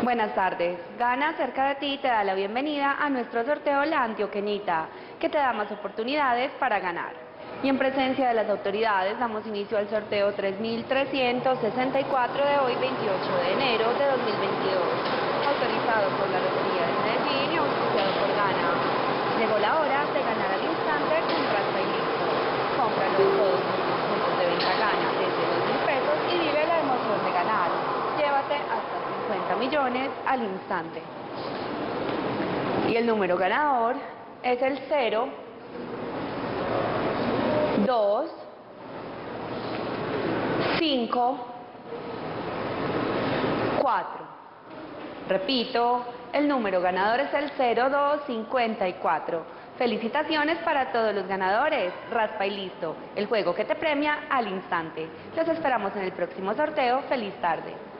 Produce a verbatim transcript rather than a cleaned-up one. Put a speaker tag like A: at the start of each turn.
A: Buenas tardes. Gana cerca de ti te da la bienvenida a nuestro sorteo La Antioqueñita, que te da más oportunidades para ganar. Y en presencia de las autoridades damos inicio al sorteo tres mil trescientos sesenta y cuatro de hoy, veintiocho de enero de dos mil veintidós, autorizado por la Lotería de Medellín y auspiciado por Gana. Llegó la hora de ganar al instante con raspa y listo. Cómpralo en todos nuestros puntos de venta Gana desde dos mil pesos y vive la emoción de ganar. Llévate hasta cincuenta millones al instante. Y el número ganador es el cero, dos, cinco, cuatro. Repito, el número ganador es el cero dos cincuenta y cuatro. Felicitaciones para todos los ganadores. Raspa y listo, el juego que te premia al instante. Los esperamos en el próximo sorteo. Feliz tarde.